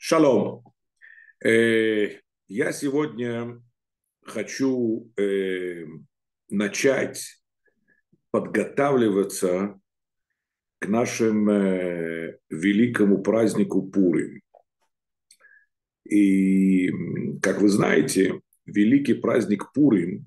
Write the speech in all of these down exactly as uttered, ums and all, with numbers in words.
Шалом. Э, Я сегодня хочу э, начать подготавливаться к нашему э, великому празднику Пурим. И, м, как вы знаете, великий праздник Пурим,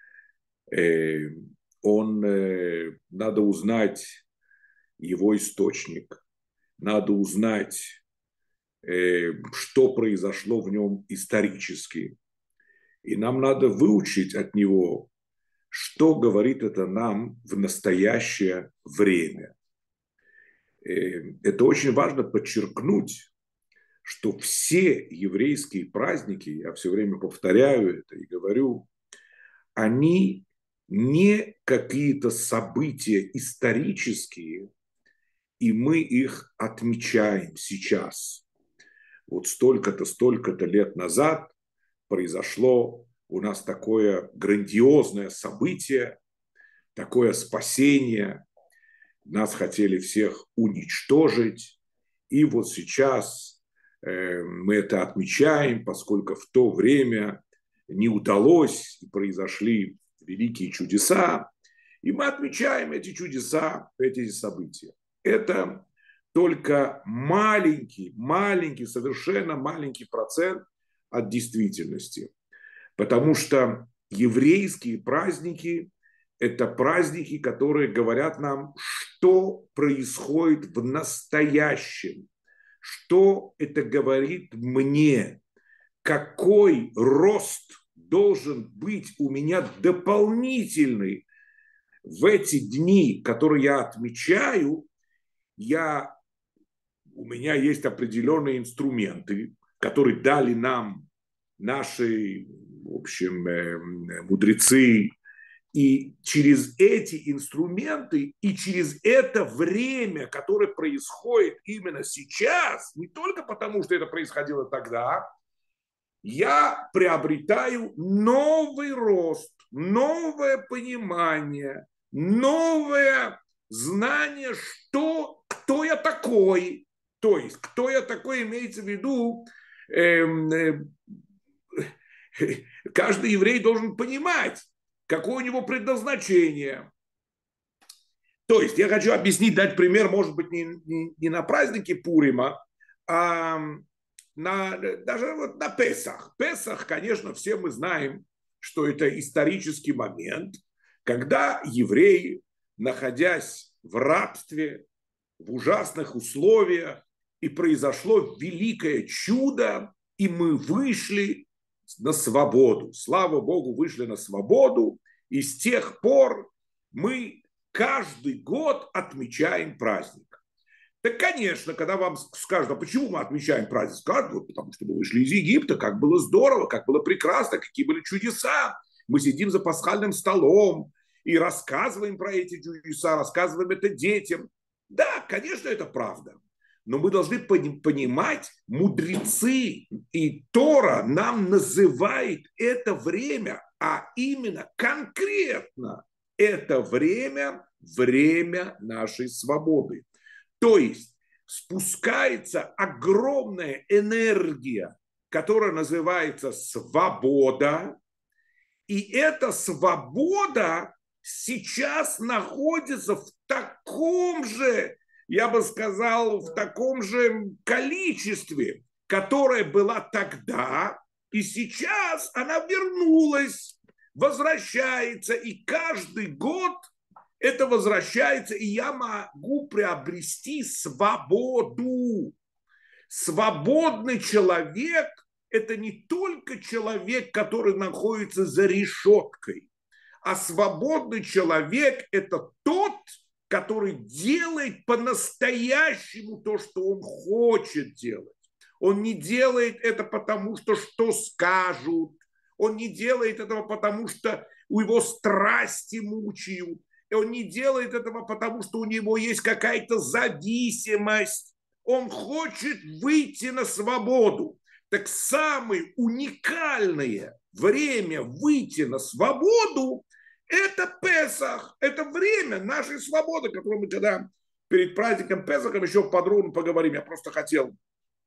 э, он, э, надо узнать его источник, надо узнать, э, что произошло в нем исторически. И нам надо выучить от него, что говорит это нам в настоящее время. Э, Это очень важно подчеркнуть, что все еврейские праздники, я все время повторяю это и говорю, они не какие-то события исторические, и мы их отмечаем сейчас. Вот столько-то, столько-то лет назад произошло у нас такое грандиозное событие, такое спасение. Нас хотели всех уничтожить. И вот сейчас э, мы это отмечаем, поскольку в то время не удалось, и произошли великие чудеса. И мы отмечаем эти чудеса, эти события. Это только маленький, маленький, совершенно маленький процент от действительности. Потому что еврейские праздники – это праздники, которые говорят нам, что происходит в настоящем, что это говорит мне, какой рост должен быть у меня дополнительный в эти дни, которые я отмечаю. Я, у меня есть определенные инструменты, которые дали нам наши, в общем, мудрецы, и через эти инструменты и через это время, которое происходит именно сейчас, не только потому, что это происходило тогда, я приобретаю новый рост, новое понимание, новое знание, что, кто я такой. То есть, кто я такой, имеется в виду, эм, э, каждый еврей должен понимать, какое у него предназначение. То есть я хочу объяснить, дать пример, может быть, не, не, не на празднике Пурима, а на, даже вот на Песах. Песах, конечно, все мы знаем, что это исторический момент, когда евреи, находясь в рабстве, в ужасных условиях, и произошло великое чудо, и мы вышли на свободу. Слава Богу, вышли на свободу, и с тех пор мы каждый год отмечаем праздник. Так, конечно, когда вам скажут, а почему мы отмечаем праздник, скажут, вот, потому что мы вышли из Египта, как было здорово, как было прекрасно, какие были чудеса. Мы сидим за пасхальным столом и рассказываем про эти чудеса, рассказываем это детям. Да, конечно, это правда. Но мы должны понимать, мудрецы и Тора нам называет это время, а именно конкретно это время, время нашей свободы. То есть спускается огромная энергия, которая называется свобода, и эта свобода сейчас находится в таком же, я бы сказал, в таком же количестве, которое была тогда, и сейчас она вернулась, возвращается, и каждый год это возвращается, и я могу приобрести свободу. Свободный человек – это не только человек, который находится за решеткой, а свободный человек – это тот, который делает по-настоящему то, что он хочет делать. Он не делает это потому, что что скажут. Он не делает этого потому, что у него страсти мучают. И он не делает этого потому, что у него есть какая-то зависимость. Он хочет выйти на свободу. Так самое уникальное время выйти на свободу – это Песах. Это время нашей свободы, которую мы когда перед праздником Песахом еще подробно поговорим. Я просто хотел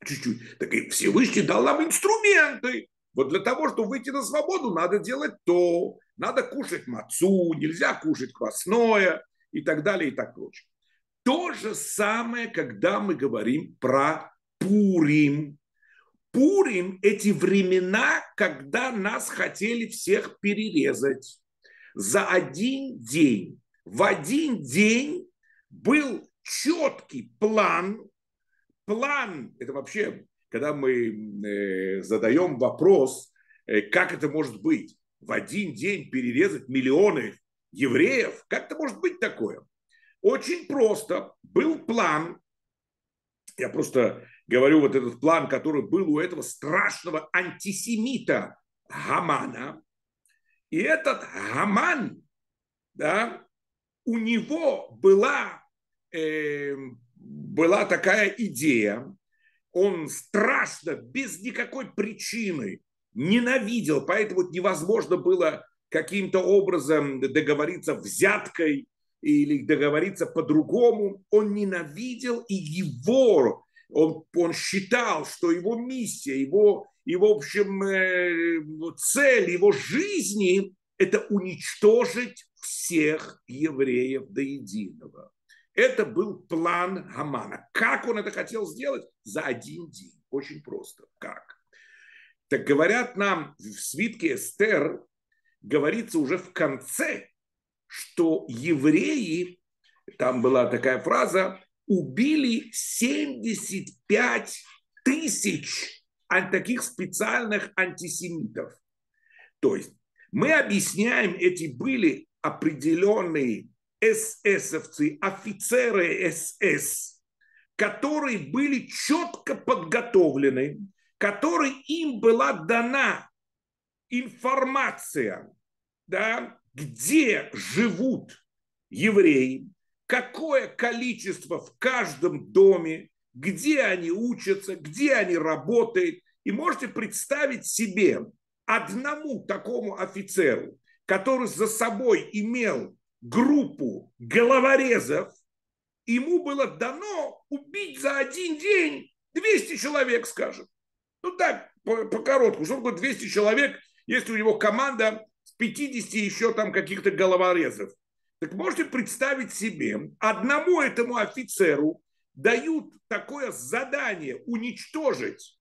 чуть-чуть. Так и Всевышний дал нам инструменты. Вот для того, чтобы выйти на свободу, надо делать то. Надо кушать мацу, нельзя кушать квасное и так далее и так прочее. То же самое, когда мы говорим про Пурим. Пурим – эти времена, когда нас хотели всех перерезать. За один день. В один день был четкий план. План – это вообще, когда мы э, задаем вопрос, э, как это может быть? В один день перерезать миллионы евреев? Как это может быть такое? Очень просто. Был план. Я просто говорю вот этот план, который был у этого страшного антисемита Гамана. И этот Гаман, да, у него была, э, была такая идея. Он страшно, без никакой причины ненавидел, поэтому невозможно было каким-то образом договориться взяткой или договориться по-другому. Он ненавидел, и его, он, он считал, что его миссия, его, его в общем, цель его жизни – это уничтожить всех евреев до единого. Это был план Гамана. Как он это хотел сделать? За один день. Очень просто. Как? Так говорят нам в свитке Эстер, говорится уже в конце, что евреи, там была такая фраза, убили семьдесят пять тысяч таких специальных антисемитов. То есть мы объясняем, эти были определенные эсэсовцы, офицеры СС, которые были четко подготовлены, которой им была дана информация, да, где живут евреи, какое количество в каждом доме, где они учатся, где они работают. И можете представить себе одному такому офицеру, который за собой имел группу головорезов, ему было дано убить за один день двести человек, скажем. Ну так, по, по короткому, что такое двести человек, если у него команда с пятидесяти еще там каких-то головорезов. Так можете представить себе, одному этому офицеру дают такое задание уничтожить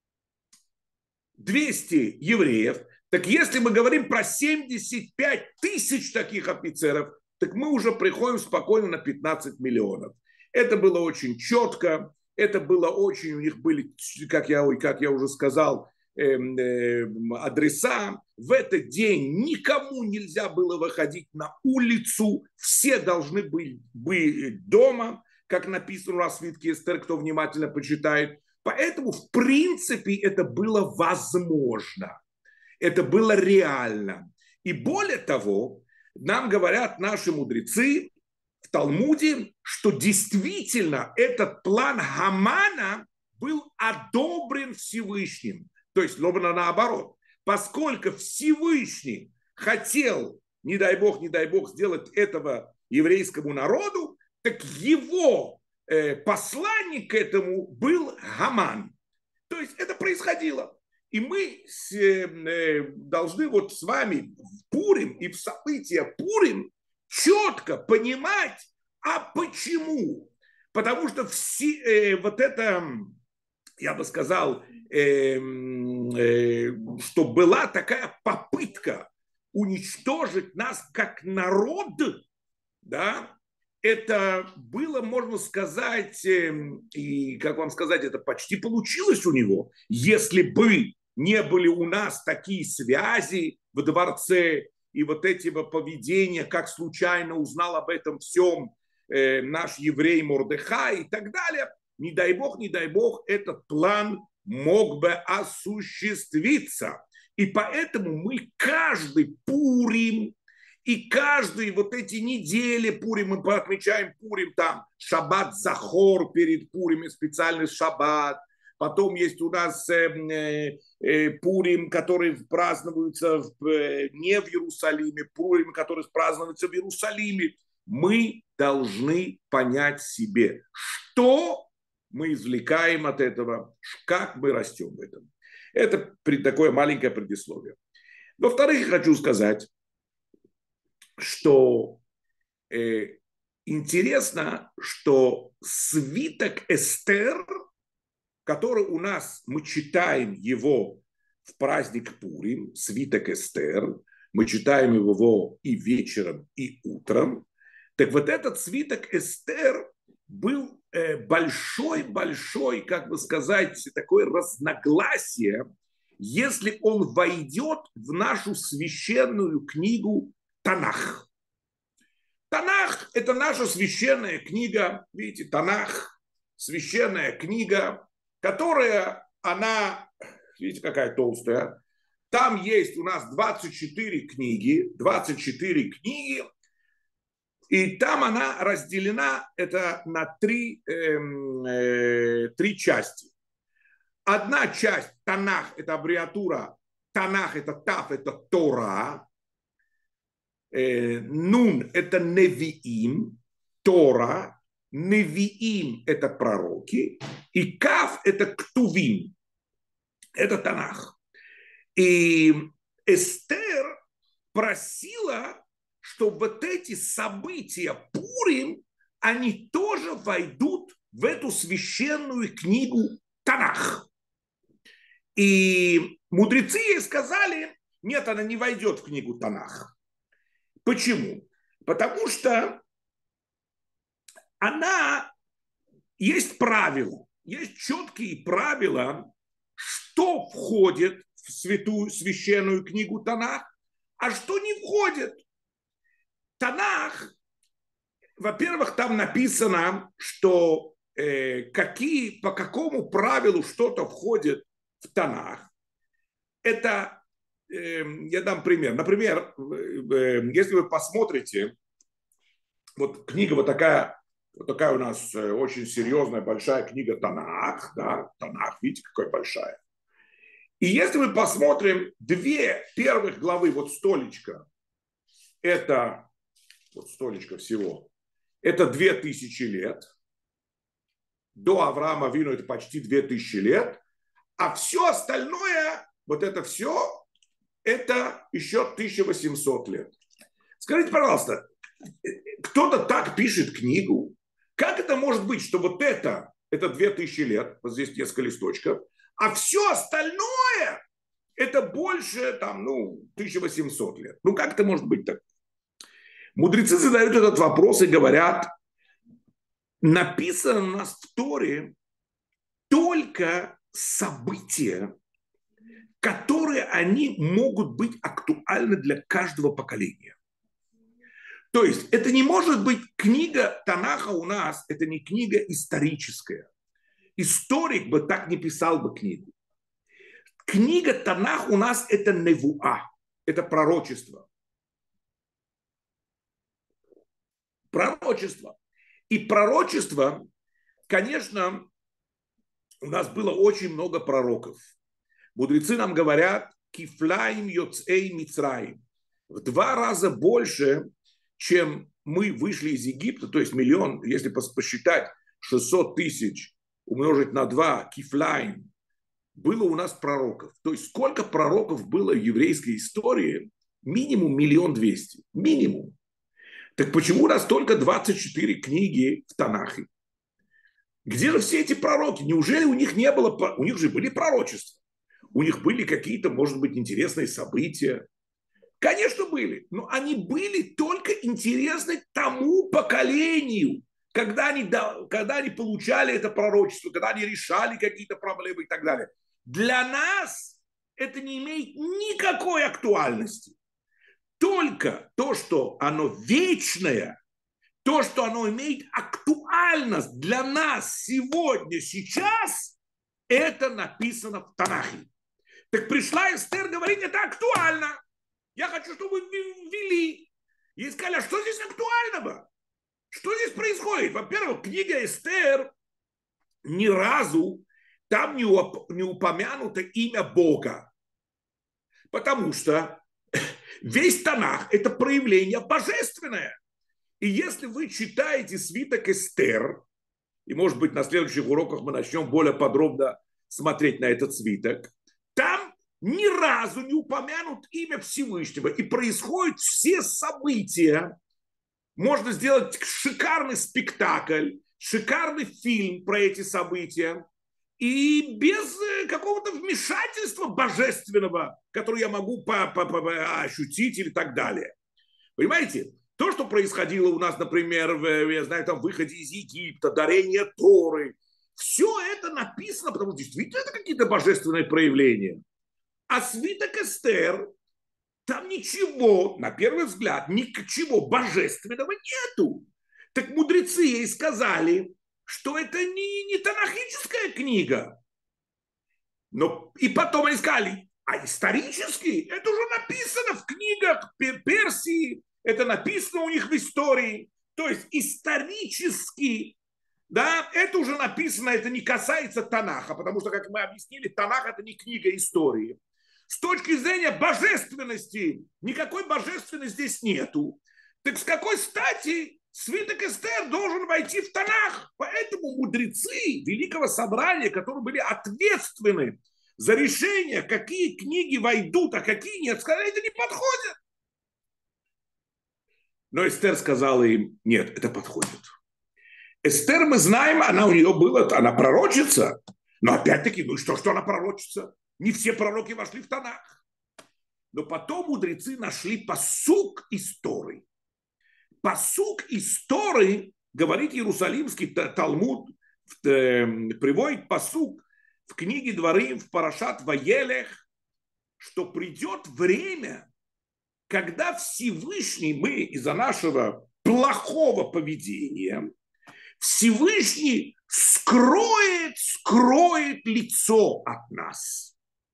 двести евреев. Так если мы говорим про семьдесят пять тысяч таких офицеров, так мы уже приходим спокойно на пятнадцать миллионов. Это было очень четко, это было очень, у них были, как я, как я уже сказал, эм, эм, адреса. В этот день никому нельзя было выходить на улицу, все должны быть, быть дома, как написано у нас в свитке Эстер, кто внимательно почитает. Поэтому, в принципе, это было возможно. Это было реально. И более того, нам говорят наши мудрецы в Талмуде, что действительно этот план Гамана был одобрен Всевышним. То есть, ровно наоборот. Поскольку Всевышний хотел, не дай бог, не дай бог, сделать этого еврейскому народу, так его э, посланник к этому был Гаман. То есть это происходило. И мы с, э, должны вот с вами в Пурим и в события Пурим четко понимать, а почему? Потому что все, э, вот это, я бы сказал, э, э, что была такая попытка уничтожить нас как народ, да, это было, можно сказать, э, и, как вам сказать, это почти получилось у него, если бы не были у нас такие связи в дворце и вот эти поведения, как случайно узнал об этом всем э, наш еврей Мордехай и так далее. Не дай бог, не дай бог, этот план мог бы осуществиться. И поэтому мы каждый Пурим и каждые вот эти недели Пурим, мы отмечаем Пурим, там шаббат Захор перед Пурим, специальный шаббат. Потом есть у нас э, э, Пурим, который празднуется в, э, не в Иерусалиме, Пурим, который празднуется в Иерусалиме. Мы должны понять себе, что мы извлекаем от этого, как мы растем в этом. Это такое маленькое предисловие. Во-вторых, хочу сказать, что э, интересно, что свиток Эстер, который у нас, мы читаем его в праздник Пурим, свиток Эстер, мы читаем его и вечером, и утром. Так вот этот свиток Эстер был большой-большой, как бы сказать, такое разногласие, если он войдет в нашу священную книгу Танах. Танах – это наша священная книга, видите, Танах, священная книга, которая, она, видите, какая толстая, там есть у нас двадцать четыре книги, двадцать четыре книги, и там она разделена это на три, э, э, три части. Одна часть Танах – это аббревиатура, Танах – это Тав, это Тора, э, Нун – это Невиим, Тора, Невиим – это пророки, и Кав – это Ктувим, это Танах. И Эстер просила, чтобы вот эти события Пурим, они тоже войдут в эту священную книгу Танах. И мудрецы ей сказали, нет, она не войдет в книгу Танах. Почему? Потому что она, есть правила, есть четкие правила, что входит в святую священную книгу Танах, а что не входит. Танах, во-первых, там написано, что э, какие, по какому правилу что-то входит в Танах. Это, э, я дам пример. Например, э, если вы посмотрите, вот книга вот такая, вот такая у нас очень серьезная, большая книга Танах, да, Танах, видите, какая большая. И если мы посмотрим две первых главы, вот столечко, это, вот столечко всего, это две тысячи лет, до Авраама Авину это почти две тысячи лет, а все остальное, вот это все, это еще тысяча восемьсот лет. Скажите, пожалуйста, кто-то так пишет книгу, как это может быть, что вот это, это две тысячи лет, вот здесь несколько листочков, а все остальное это больше, там, ну, тысяча восемьсот лет. Ну, как это может быть так? Мудрецы задают этот вопрос и говорят, написано у нас в Торе только события, которые они могут быть актуальны для каждого поколения. То есть это не может быть книга Танаха у нас, это не книга историческая. Историк бы так не писал бы книгу. Книга Танах у нас это невуа, это пророчество. Пророчество. И пророчество, конечно, у нас было очень много пророков. Мудрецы нам говорят, кифлаим йоцей мицраим. В два раза больше, чем мы вышли из Египта, то есть миллион, если посчитать шестьсот тысяч, умножить на два, кифлаим, было у нас пророков. То есть сколько пророков было в еврейской истории? Минимум миллион двести. Минимум. Так почему у нас только двадцать четыре книги в Танахе? Где же все эти пророки? Неужели у них не было... У них же были пророчества. У них были какие-то, может быть, интересные события. Конечно, были. Но они были только интересны тому поколению, когда они, когда они получали это пророчество, когда они решали какие-то проблемы и так далее. Для нас это не имеет никакой актуальности. Только то, что оно вечное, то, что оно имеет актуальность для нас сегодня, сейчас, это написано в Танахе. Так пришла Эстер говорит, это актуально. Я хочу, чтобы вы ввели. И сказали, а что здесь актуального? Что здесь происходит? Во-первых, книга Эстер ни разу там не, уп- не упомянуто имя Бога. Потому что весь Танах – это проявление божественное. И если вы читаете свиток Эстер, и, может быть, на следующих уроках мы начнем более подробно смотреть на этот свиток, там ни разу не упомянут имя Всевышнего, и происходят все события. Можно сделать шикарный спектакль, шикарный фильм про эти события, и без какого-то вмешательства божественного, которое я могу ощутить или так далее. Понимаете? То, что происходило у нас, например, в, я знаю, там, выходе из Египта, дарение Торы, все это написано, потому что действительно это какие-то божественные проявления. А свиток Эстер, там ничего, на первый взгляд, ничего божественного нету. Так мудрецы ей сказали, что это не, не танахическая книга. Но, и потом они сказали, а исторически это уже написано в книгах Персии, это написано у них в истории. То есть исторически, да, это уже написано, это не касается Танаха, потому что, как мы объяснили, Танах это не книга истории. С точки зрения божественности, никакой божественности здесь нету. Так с какой стати свиток Эстер должен войти в Танах? Поэтому мудрецы Великого Собрания, которые были ответственны за решение, какие книги войдут, а какие нет, сказали, это не подходит. Но Эстер сказала им, нет, это подходит. Эстер, мы знаем, она у нее была, она пророчица. Но опять-таки, ну что, что она пророчица? Не все пророки вошли в Танах. Но потом мудрецы нашли пасук из Торы. Пасук из Торы, говорит Иерусалимский Талмуд, приводит пасук в книге Дворим, в Парашат Ваелех, что придет время, когда Всевышний, мы из-за нашего плохого поведения, Всевышний скроет, скроет лицо от нас.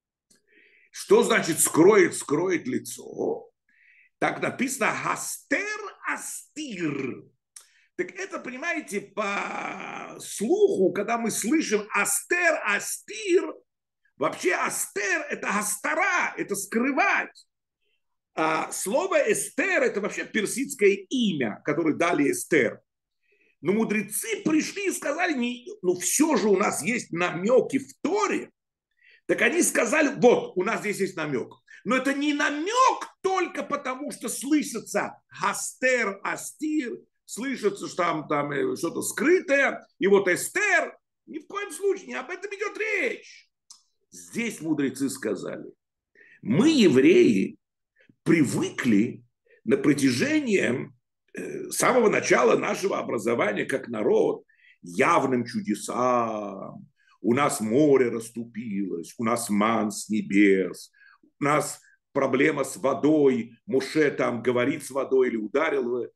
Что значит скроет, скроет лицо? Так написано «Хастер астир». Так это, понимаете, по слуху, когда мы слышим «астер астир», вообще «астер» – это «астара», это «скрывать». А слово «эстер» – это вообще персидское имя, которое дали Эстер. Но мудрецы пришли и сказали, ну все же у нас есть намеки в Торе. Так они сказали, вот, у нас здесь есть намек. Но это не намек только потому, что слышится «астер астир», слышится, что там, там что-то скрытое, и вот Эстер, ни в коем случае, не об этом идет речь. Здесь мудрецы сказали, мы, евреи, привыкли на протяжении э, самого начала нашего образования как народ явным чудесам. У нас море расступилось, у нас ман с небес, у нас проблема с водой, Моше там говорит с водой или ударил,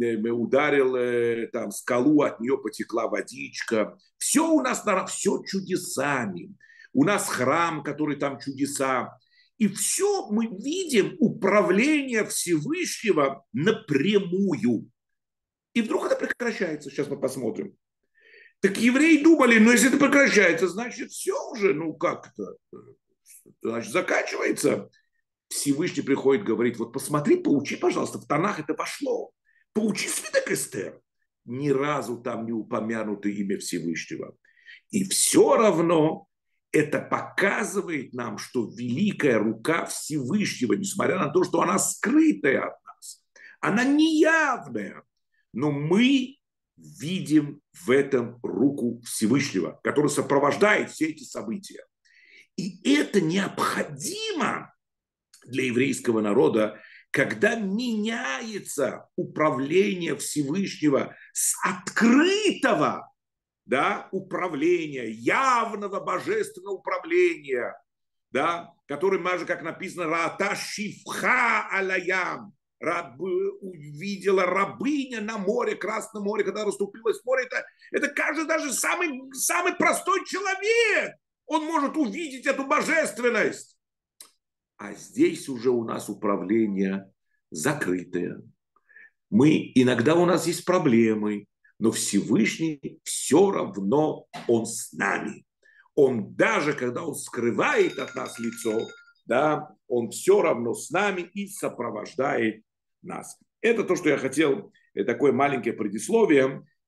ударил там скалу, от нее потекла водичка. Все у нас, все чудесами. У нас храм, который там чудеса. И все мы видим управление Всевышнего напрямую. И вдруг это прекращается. Сейчас мы посмотрим. Так евреи думали, ну если это прекращается, значит все уже, ну как это, значит заканчивается. Всевышний приходит, говорит, вот посмотри, поучи, пожалуйста, в Танах это вошло. Поучи свиток Эстер. Ни разу там не упомянуто имя Всевышнего. И все равно это показывает нам, что великая рука Всевышнего, несмотря на то, что она скрытая от нас, она неявная, но мы видим в этом руку Всевышнего, который сопровождает все эти события. И это необходимо для еврейского народа, когда меняется управление Всевышнего с открытого, да, управления, явного божественного управления, да, который, как написано, «Раата шифха алаям», раб, увидела рабыня на море, Красном море, когда расступилось море. Это, это каждый, даже самый, самый простой человек, он может увидеть эту божественность. А здесь уже у нас управление закрытое. Мы, иногда у нас есть проблемы, но Всевышний все равно он с нами. Он даже, когда он скрывает от нас лицо, да, он все равно с нами и сопровождает нас. Это то, что я хотел, такое маленькое предисловие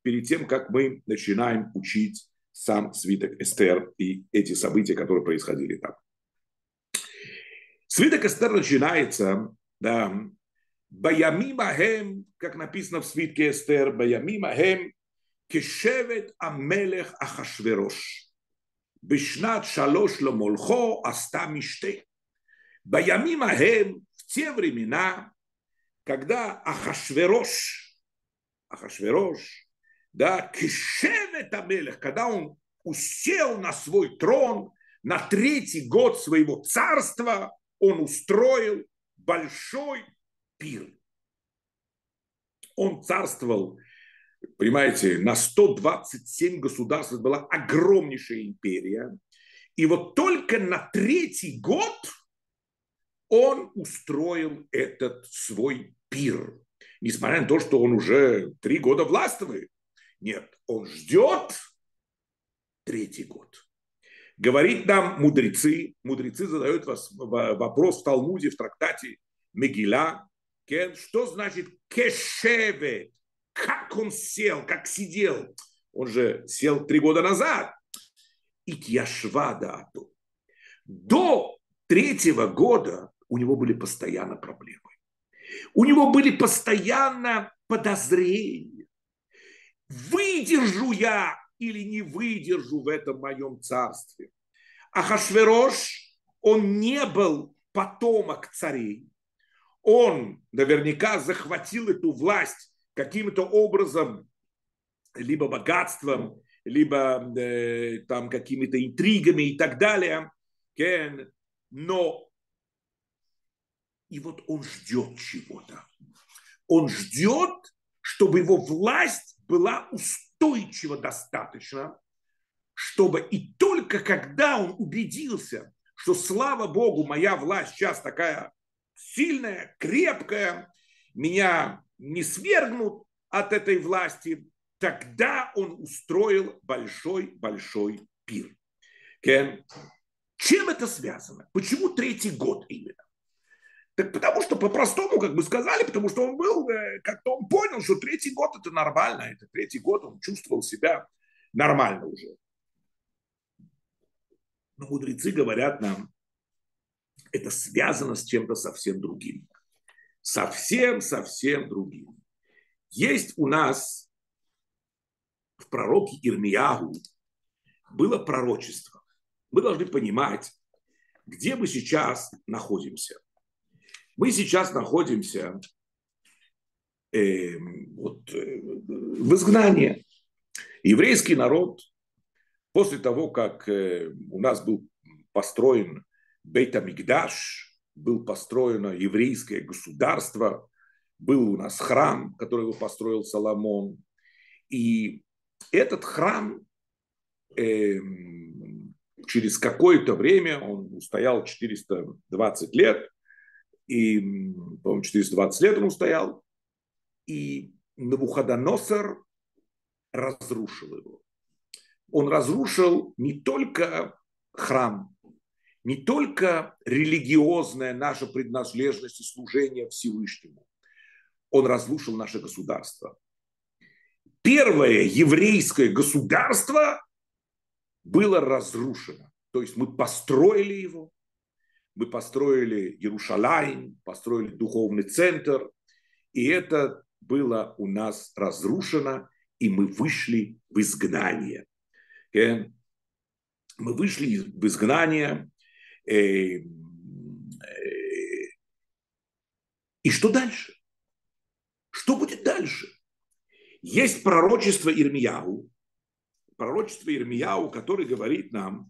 перед тем, как мы начинаем учить сам свиток Эстер и эти события, которые происходили там. Свиток Эстер начинается, да, «Баямим ахэм», как написано в свитке Эстер, «Баямим ахэм кешевет амелех Ахашверош, бешнат шалош ломолхо аста миште». «Баямим ахэм», в те времена, когда Ахашверош, Ахашверош, да, кешевет амелех, когда он усел на свой трон, на третий год своего царства, он устроил большой пир. Он царствовал, понимаете, на сто двадцать семь государств. Это была огромнейшая империя. И вот только на третий год он устроил этот свой пир. Несмотря на то, что он уже три года властвует. Нет, он ждет третий год. Говорит нам мудрецы, мудрецы задают вопрос в Талмуде, в трактате Мегилла, что значит кешевет, как он сел, как сидел. Он же сел три года назад. Итьяшвада. До третьего года у него были постоянно проблемы. У него были постоянно подозрения. Выдержу я или не выдержу в этом моем царстве. Ахашверош, он не был потомок царей. Он наверняка захватил эту власть каким-то образом, либо богатством, либо э, там какими-то интригами и так далее. Но и вот он ждет чего-то. Он ждет, чтобы его власть была устойчива достаточно, чтобы и только когда он убедился, что, слава Богу, моя власть сейчас такая сильная, крепкая, меня не свергнут от этой власти, тогда он устроил большой-большой пир. Чем это связано? Почему третий год именно? Так потому что по-простому, как бы сказали, потому что он был, как-то он понял, что третий год это нормально, это третий год он чувствовал себя нормально уже. Но мудрецы говорят нам, это связано с чем-то совсем другим. Совсем-совсем другим. Есть у нас в пророке Ирмияху было пророчество. Мы должны понимать, где мы сейчас находимся. Мы сейчас находимся э, вот, э, в изгнании. Еврейский народ, после того, как э, у нас был построен Бейт-Амикдаш, был построено еврейское государство, был у нас храм, который его построил Соломон. И этот храм э, через какое-то время, он устоял четыреста двадцать лет, и, по-моему, четыреста двадцать лет он устоял, и Навуходоносор разрушил его. Он разрушил не только храм, не только религиозная наша принадлежность и служение Всевышнему. Он разрушил наше государство. Первое еврейское государство было разрушено. То есть мы построили его, мы построили Иерусалим, построили духовный центр, и это было у нас разрушено, и мы вышли в изгнание. Мы вышли в изгнание. И что дальше? Что будет дальше? Есть пророчество Ирмияху, пророчество Ирмияху, который говорит нам,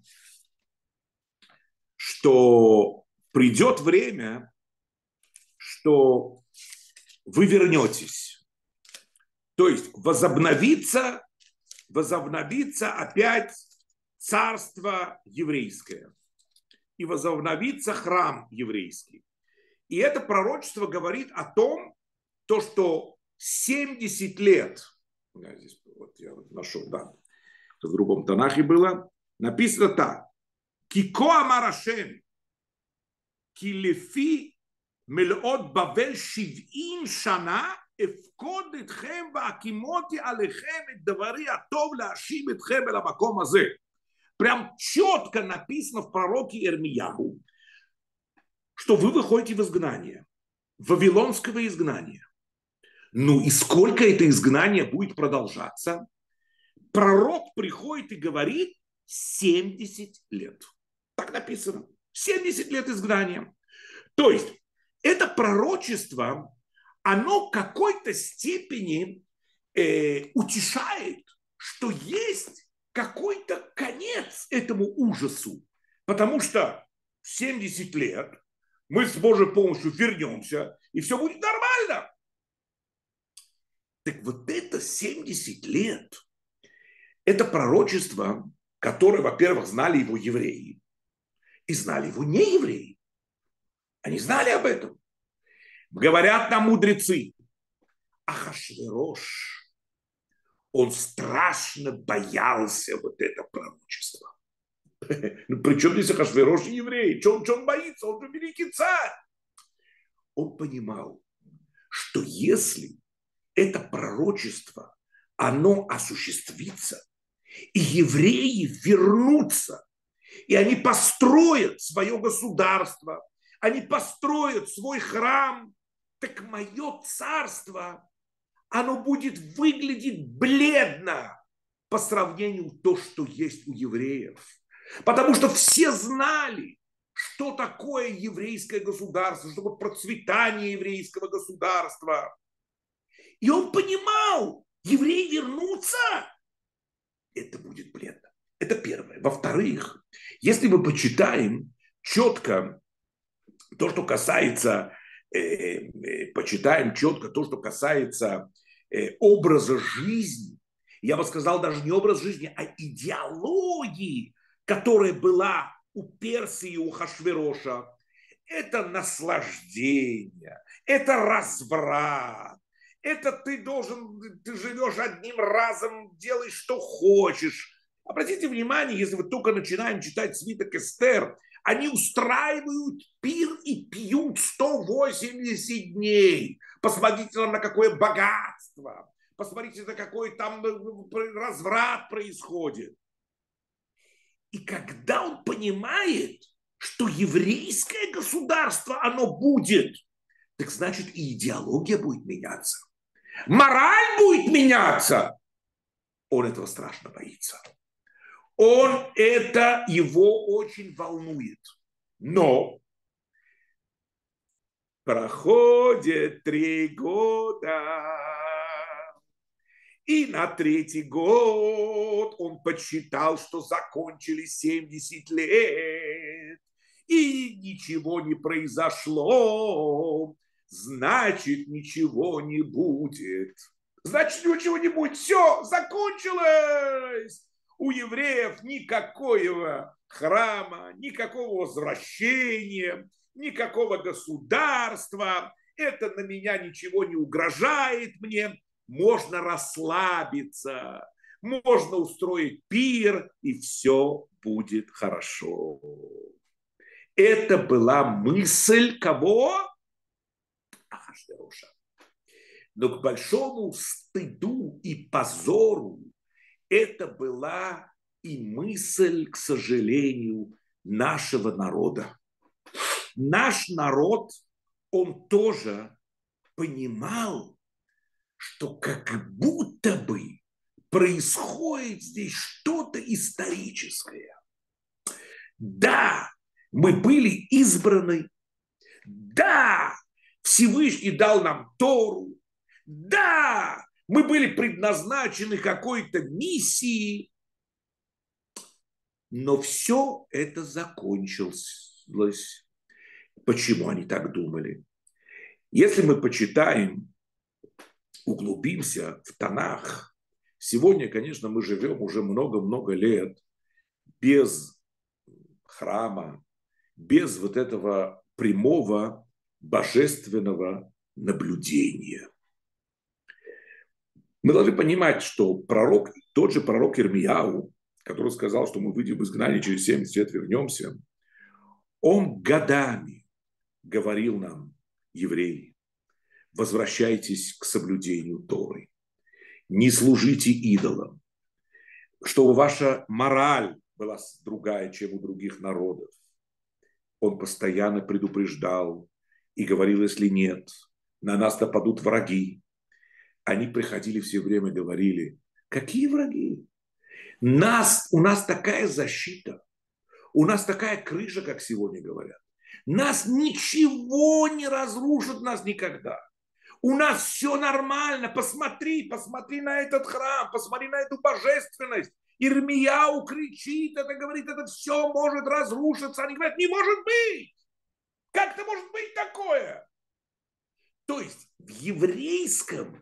что придет время, что вы вернетесь. То есть возобновится, возобновится опять царство еврейское. И возобновится храм еврейский. И это пророчество говорит о том, то, что семьдесят лет, здесь, вот я нашел, да, в другом Танахе было, написано так. Кико амарашем, килефи мелот бавель шивим шана אפקוד אתכם והקימותי עליכם את דברי הטוב להשיב אתכם אל המקום הזה. Прям четко написано в пророке Ирмияху, что вы выходите в изгнание, в вавилонского изгнания. Ну и сколько это изгнание будет продолжаться? Пророк приходит и говорит семьдесят лет. Так написано. семьдесят лет изгнания. То есть это пророчество, оно в какой-то степени э, утешает, что есть какой-то конец этому ужасу. Потому что семьдесят лет мы с Божьей помощью вернемся, и все будет нормально. Так вот это семьдесят лет, это пророчество, которое, во-первых, знали его евреи, и знали его не евреи. Они знали об этом. Говорят нам мудрецы, Ахашверош, он страшно боялся вот это пророчество. Ну, при чем здесь Ахашверош и евреи? Чего он, чего он боится? Он же великий царь. Он понимал, что если это пророчество, оно осуществится, и евреи вернутся, и они построят свое государство, они построят свой храм, так мое царство, оно будет выглядеть бледно по сравнению с то, что есть у евреев. Потому что все знали, что такое еврейское государство, что такое процветание еврейского государства. И он понимал, евреи вернутся, это будет бледно. Это первое. Во-вторых, если мы почитаем четко то, что касается, э, э, почитаем четко то, что касается э, образа жизни, я бы сказал даже не образ жизни, а идеологии, которая была у Персии и у Хашвероша, это наслаждение, это разврат, это ты должен, ты живешь одним разом, делай, что хочешь. Обратите внимание, если вы только начинаем читать свиток Эстер, они устраивают пир и пьют сто восемьдесят дней. Посмотрите на какое богатство, посмотрите, на какой там разврат происходит. И когда он понимает, что еврейское государство, оно будет, так значит и идеология будет меняться. Мораль будет меняться. Он этого страшно боится. Он это, его очень волнует. Но проходит три года, и на третий год он подсчитал, что закончились семьдесят лет, и ничего не произошло, значит, ничего не будет. Значит, ничего не будет. Все, закончилось. У евреев никакого храма, никакого возвращения, никакого государства. Это на меня ничего не угрожает мне. Можно расслабиться, можно устроить пир, и все будет хорошо. Это была мысль кого? Ахашвероша. Но к большому стыду и позору это была и мысль, к сожалению, нашего народа. Наш народ, он тоже понимал, что как будто бы происходит здесь что-то историческое. Да, мы были избраны. Да, Всевышний дал нам Тору. Да, мы были предназначены какой-то миссией. Но все это закончилось. Почему они так думали? Если мы почитаем, углубимся в Танах, сегодня, конечно, мы живем уже много-много лет без храма, без вот этого прямого божественного наблюдения. Мы должны понимать, что пророк, тот же пророк Ирмияу, который сказал, что мы выйдем в изгнание, через семьдесят лет вернемся, он годами говорил нам, евреи, возвращайтесь к соблюдению Торы. Не служите идолам. Чтобы ваша мораль была другая, чем у других народов. Он постоянно предупреждал и говорил, если нет, на нас нападут враги. Они приходили все время и говорили, какие враги? Нас, у нас такая защита, у нас такая крыша, как сегодня говорят. Нас ничего не разрушит, нас никогда. У нас все нормально. Посмотри, посмотри на этот храм, посмотри на эту божественность. Ирмияу кричит, это говорит, это все может разрушиться. Они говорят, не может быть. Как это может быть такое? То есть в еврейском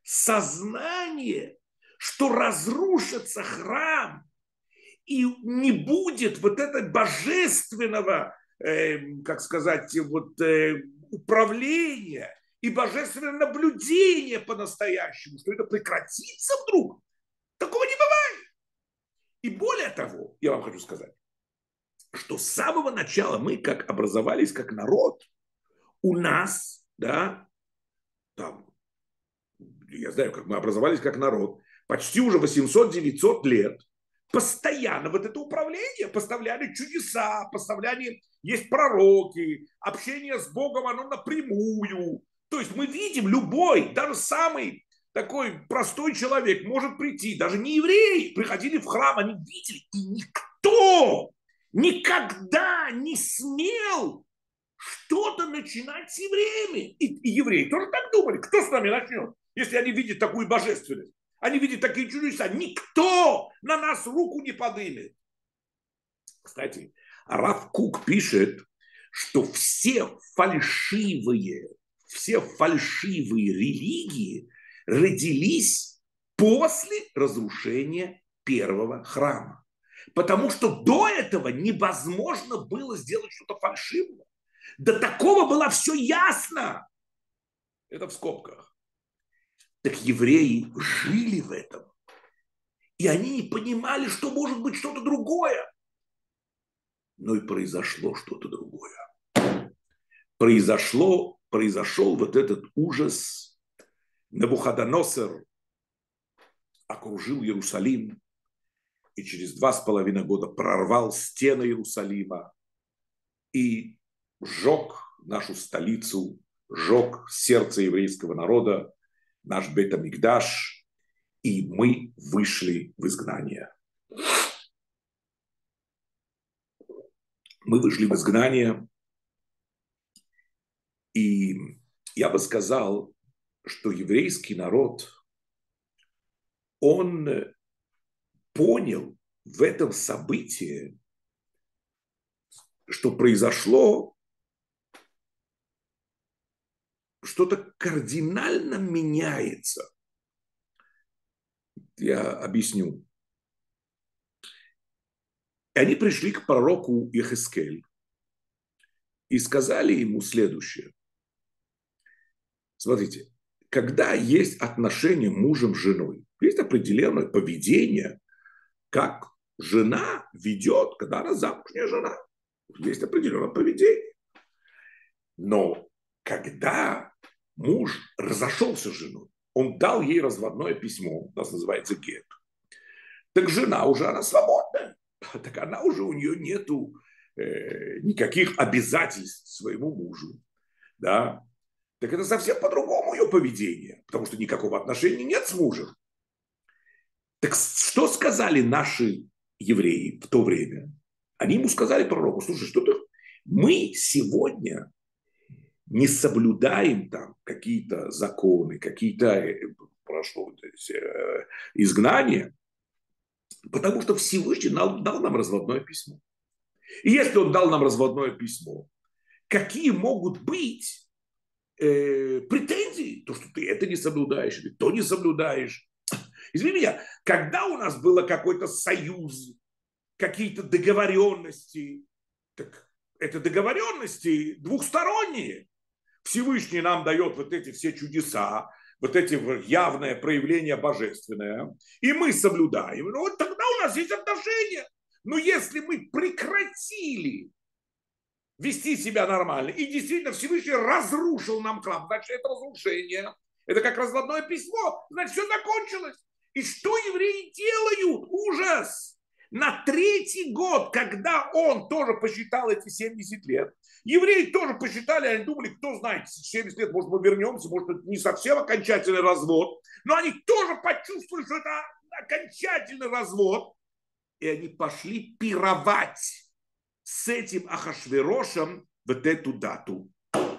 сознании, что разрушится храм и не будет вот этого божественного, э, как сказать, вот, э, управления и божественное наблюдение по-настоящему, что это прекратится вдруг, такого не бывает. И более того, я вам хочу сказать, что с самого начала мы, как образовались как народ, у нас, да, там, я знаю, как мы образовались как народ, почти уже восемьсот-девятьсот лет, постоянно вот это управление, поставляли чудеса, поставляли, есть пророки, общение с Богом, оно напрямую. То есть мы видим, любой, даже самый такой простой человек может прийти, даже не евреи, приходили в храм, они видели, и никто никогда не смел что-то начинать с евреями. И, и евреи тоже так думали, кто с нами начнет, если они видят такую божественность, они видят такие чудеса, никто на нас руку не подымет. Кстати, Рав Кук пишет, что все фальшивые все фальшивые религии родились после разрушения первого храма. Потому что до этого невозможно было сделать что-то фальшивое. До такого было все ясно. Это в скобках. Так евреи жили в этом. И они не понимали, что может быть что-то другое. Но и произошло что-то другое. Произошло произошел вот этот ужас. Навуходоносор окружил Иерусалим и через два с половиной года прорвал стены Иерусалима и сжег нашу столицу, сжег сердце еврейского народа, наш Бейт-Амикдаш, и мы вышли в изгнание. Мы вышли в изгнание, и я бы сказал, что еврейский народ, он понял в этом событии, что произошло что-то кардинально меняется. Я объясню. И они пришли к пророку Йехескель и сказали ему следующее. Смотрите, когда есть отношения мужем с женой, есть определенное поведение, как жена ведет, когда она замужняя жена. Есть определенное поведение. Но когда муж разошелся с женой, он дал ей разводное письмо, у нас называется гет, так жена уже, она свободна. Так она уже, у нее нету э, никаких обязательств своему мужу. Да? Так это совсем по-другому ее поведение, потому что никакого отношения нет с мужем. Так что сказали наши евреи в то время? Они ему сказали пророку, слушай, что ты, мы сегодня не соблюдаем там какие-то законы, какие-то прошло здесь, э, изгнания, потому что Всевышний дал, дал нам разводное письмо. И если он дал нам разводное письмо, какие могут быть э, претензии? То, что ты это не соблюдаешь, или то не соблюдаешь. Извини меня, когда у нас был какой-то союз, какие-то договоренности, так это договоренности двухсторонние. Всевышний нам дает вот эти все чудеса, вот эти явное проявление божественное, и мы соблюдаем. Ну вот тогда у нас есть отношения. Но если мы прекратили вести себя нормально. И действительно Всевышний разрушил нам храм. Значит, это разрушение. Это как разводное письмо. Значит, все закончилось. И что евреи делают? Ужас! На третий год, когда он тоже посчитал эти семьдесят лет, евреи тоже посчитали, они думали, кто знает, семьдесят лет, может, мы вернемся, может, это не совсем окончательный развод, но они тоже почувствовали, что это окончательный развод, и они пошли пировать с этим Ахашверошем вот эту дату.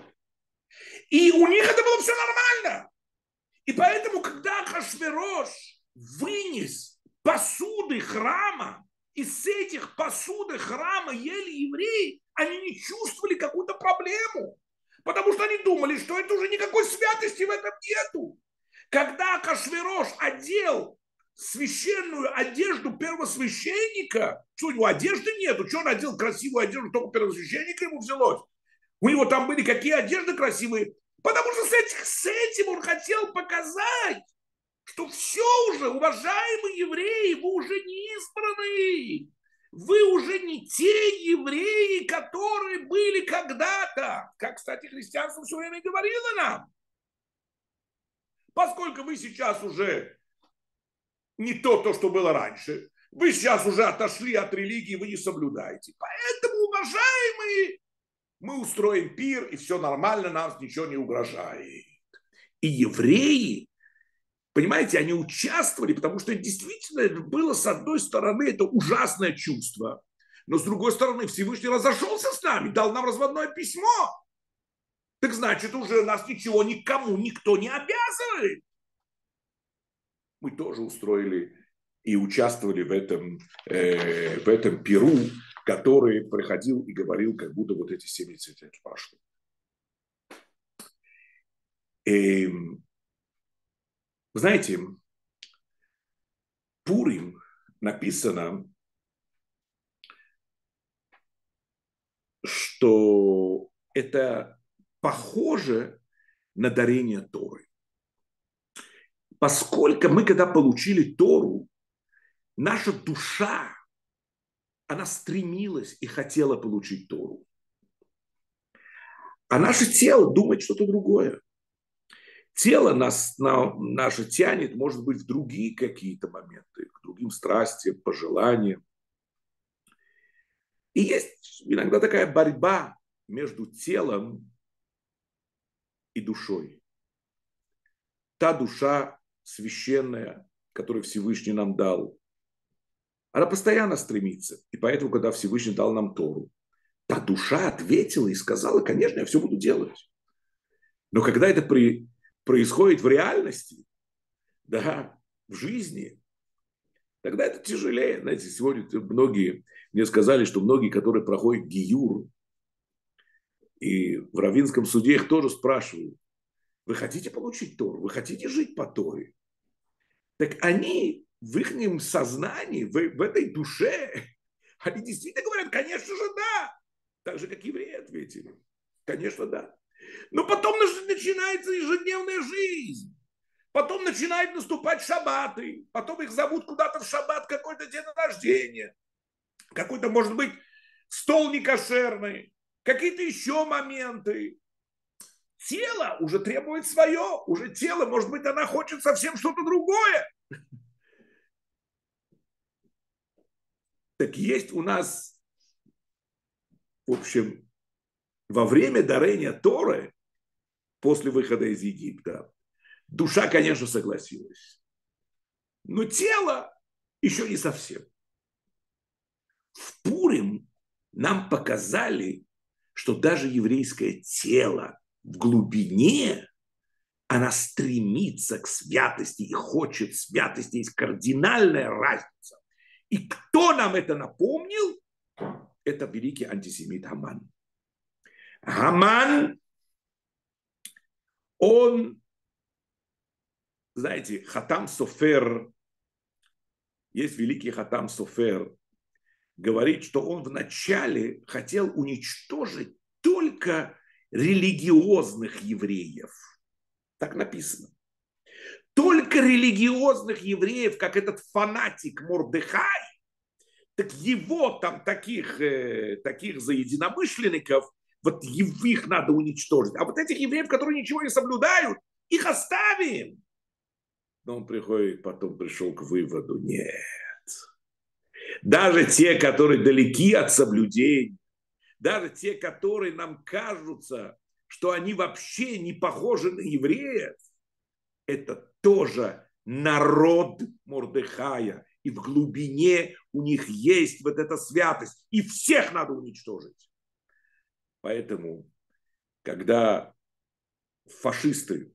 И у них это было все нормально. И поэтому, когда Ахашверош вынес посуды храма, и с этих посуды храма ели евреи, они не чувствовали какую-то проблему. Потому что они думали, что это уже никакой святости в этом нету. Когда Ахашверош одел священную одежду первосвященника, что у него одежды нету, что он одел красивую одежду, только первосвященника ему взялось. У него там были какие одежды красивые, потому что с этим, с этим он хотел показать, что все уже, уважаемые евреи, вы уже не избранные. Вы уже не те евреи, которые были когда-то. Как, кстати, христианство все время говорило нам. Поскольку вы сейчас уже не то, то, что было раньше, вы сейчас уже отошли от религии, вы не соблюдаете. Поэтому, уважаемые, мы устроим пир, и все нормально, нам ничего не угрожает. И евреи, понимаете, они участвовали, потому что действительно это было, с одной стороны, это ужасное чувство, но с другой стороны, Всевышний разошелся с нами, дал нам разводное письмо. Так значит, уже нас ничего никому никто не обязывает. Мы тоже устроили и участвовали в этом, э, в этом пиру, который приходил и говорил, как будто вот эти семьдесят лет прошли. И, знаете, Пурим написано, что это похоже на дарение Торы. Поскольку мы, когда получили Тору, наша душа, она стремилась и хотела получить Тору. А наше тело думает что-то другое. Тело нас, на, наше тянет, может быть, в другие какие-то моменты, к другим страстям, пожеланиям. И есть иногда такая борьба между телом и душой. Та душа священная, которую Всевышний нам дал, она постоянно стремится. И поэтому, когда Всевышний дал нам Тору, та душа ответила и сказала, конечно, я все буду делать. Но когда это при, происходит в реальности, да, в жизни, тогда это тяжелее. Знаете, сегодня многие, мне сказали, что многие, которые проходят гиюр, и в раввинском суде их тоже спрашивают, вы хотите получить Тору? Вы хотите жить по Торе? Так они в их сознании, в, в этой душе, они действительно говорят, конечно же, да. Так же, как евреи ответили. Конечно, да. Но потом начинается ежедневная жизнь. Потом начинают наступать шаббаты. Потом их зовут куда-то в шаббат, какой-то день рождения. Какой-то, может быть, стол некошерный. Какие-то еще моменты. Тело уже требует свое. Уже тело, может быть, она хочет совсем что-то другое. Так есть у нас, в общем, во время дарения Торы, после выхода из Египта, душа, конечно, согласилась. Но тело еще не совсем. В Пурим нам показали, что даже еврейское тело в глубине, она стремится к святости и хочет святости. Есть кардинальная разница. И кто нам это напомнил? Это великий антисемит Хаман. Хаман, он, знаете, Хатам Софер, есть великий Хатам Софер, говорит, что он вначале хотел уничтожить только религиозных евреев. Так написано. Только религиозных евреев, как этот фанатик Мордехай, Так его там таких, э, таких заединомышленников, вот их надо уничтожить. А вот этих евреев, которые ничего не соблюдают, их оставим. Но он приходит, потом пришел к выводу, нет. Даже те, которые далеки от соблюдения, даже те, которые нам кажутся, что они вообще не похожи на евреев, это тоже народ Мордехая. И в глубине у них есть вот эта святость. И всех надо уничтожить. Поэтому, когда фашисты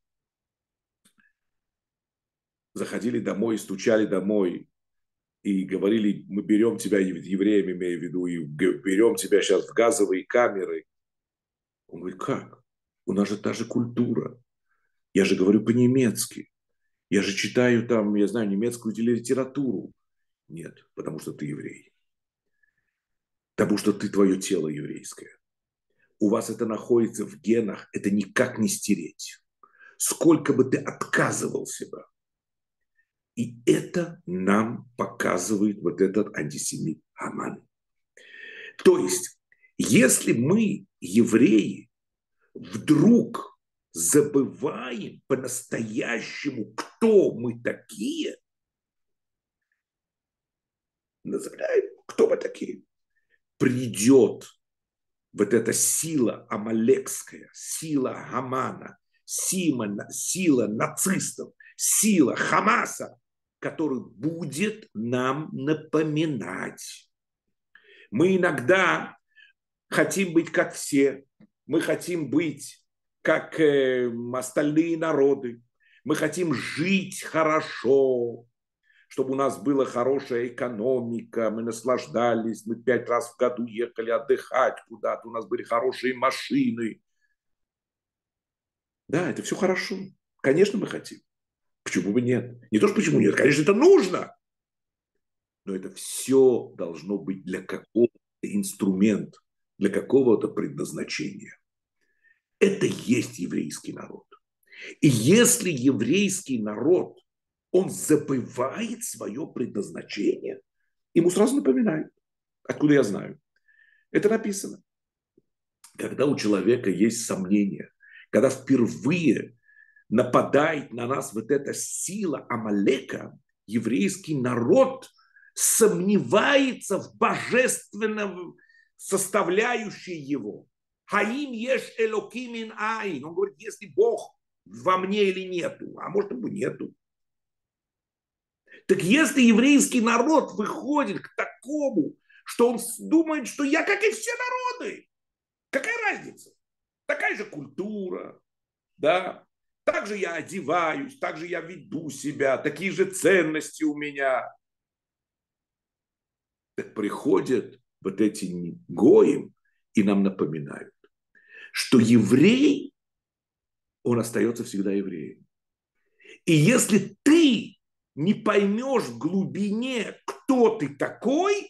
заходили домой, стучали домой и говорили, мы берем тебя, евреям имею в виду, и берем тебя сейчас в газовые камеры. Он говорит, как? У нас же та же культура. Я же говорю по-немецки. Я же читаю там, я знаю, немецкую литературу. Нет, потому что ты еврей. Потому что ты, твое тело еврейское. У вас это находится в генах, это никак не стереть. Сколько бы ты отказывал себя. И это нам показывает вот этот антисемит Аман. То есть, если мы, евреи, вдруг забываем по-настоящему, кто мы такие, называем, кто мы такие, придет вот эта сила амалекская, сила Хамана, сила, сила нацистов, сила Хамаса, который будет нам напоминать. Мы иногда хотим быть как все, мы хотим быть как э, остальные народы, мы хотим жить хорошо, чтобы у нас была хорошая экономика, мы наслаждались, мы пять раз в году ехали отдыхать куда-то, у нас были хорошие машины. Да, это все хорошо. Конечно, мы хотим. Почему бы нет? Не то, что почему нет, конечно, это нужно. Но это все должно быть для какого-то инструмента, для какого-то предназначения. Это есть еврейский народ. И если еврейский народ, он забывает свое предназначение, ему сразу напоминают. Откуда я знаю? Это написано. Когда у человека есть сомнения, когда впервые нападает на нас вот эта сила Амалека, еврейский народ сомневается в божественном составляющей его. Хаим еш элоким ин айн. Он говорит, если Бог во мне или нету, а может и нету. Так если еврейский народ выходит к такому, что он думает, что я как и все народы, какая разница? Такая же культура, да, так же я одеваюсь, так же я веду себя, такие же ценности у меня. Так приходят вот эти гоим и нам напоминают, что еврей, он остается всегда евреем. И если ты не поймешь в глубине, кто ты такой,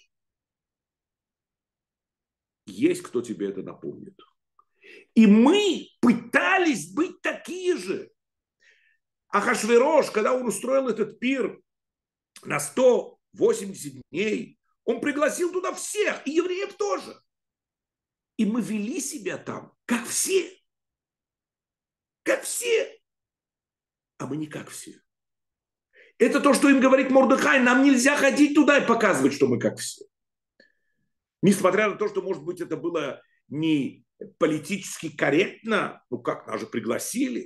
есть кто тебе это напомнит. И мы пытались быть такие же. Ахашверош, когда он устроил этот пир на сто восемьдесят дней, он пригласил туда всех, и евреев тоже. И мы вели себя там, как все. Как все. А мы не как все. Это то, что им говорит Мордехай. Нам нельзя ходить туда и показывать, что мы как все. Несмотря на то, что, может быть, это было не политически корректно, ну как, нас же пригласили.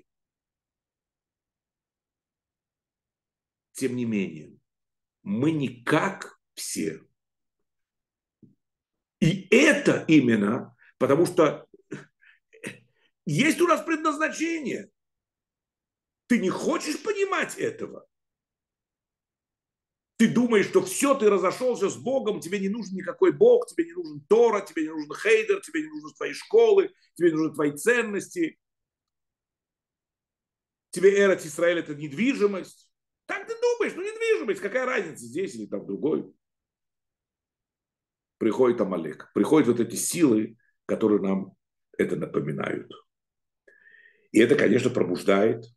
Тем не менее, мы не как все. И это именно потому, что есть у нас предназначение. Ты не хочешь понимать этого. Ты думаешь, что все, ты разошелся с Богом, тебе не нужен никакой Бог, тебе не нужен Тора, тебе не нужен Хейдер, тебе не нужны твои школы, тебе не нужны твои ценности. Тебе Эрец Исраэль – это недвижимость. Так ты думаешь, ну недвижимость, какая разница здесь или там другой? Приходит Амалек, приходят вот эти силы, которые нам это напоминают. И это, конечно, пробуждает.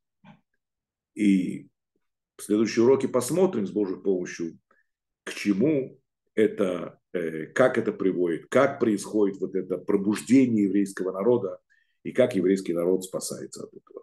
И в следующие уроки посмотрим с Божьей помощью, к чему это, как это приводит, как происходит вот это пробуждение еврейского народа и как еврейский народ спасается от этого.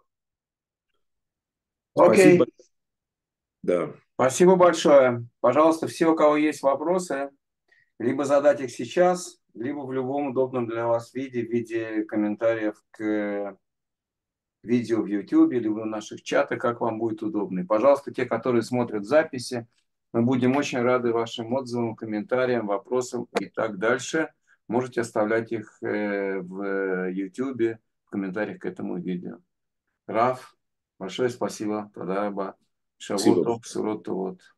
Окей. Спасибо. Да. Спасибо большое. Пожалуйста, все, у кого есть вопросы, либо задать их сейчас, либо в любом удобном для вас виде, в виде комментариев к видео в YouTube, либо в наших чатах, как вам будет удобно. И, пожалуйста, те, которые смотрят записи, мы будем очень рады вашим отзывам, комментариям, вопросам и так дальше. Можете оставлять их в YouTube, в комментариях к этому видео. Раф, большое спасибо. Тадараба. Спасибо. Шавуот, Сурот, вот.